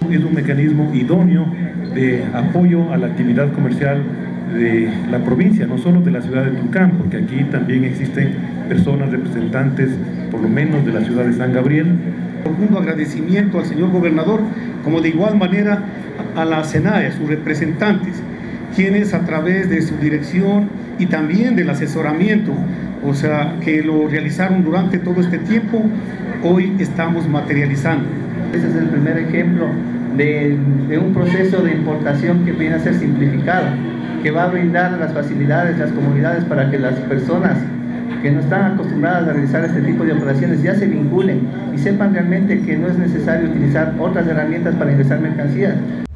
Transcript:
es un mecanismo idóneo de apoyo a la actividad comercial de la provincia, no solo de la ciudad de Tulcán, porque aquí también existen personas representantes, por lo menos de la ciudad de San Gabriel. Profundo agradecimiento al señor gobernador, como de igual manera a la SENAE, sus representantes, quienes a través de su dirección y también del asesoramiento, o sea, que lo realizaron durante todo este tiempo, hoy estamos materializando. Ese es el primer ejemplo de un proceso de importación que viene a ser simplificado, que va a brindar las facilidades, las comodidades para que las personas que no están acostumbradas a realizar este tipo de operaciones ya se vinculen y sepan realmente que no es necesario utilizar otras herramientas para ingresar mercancías.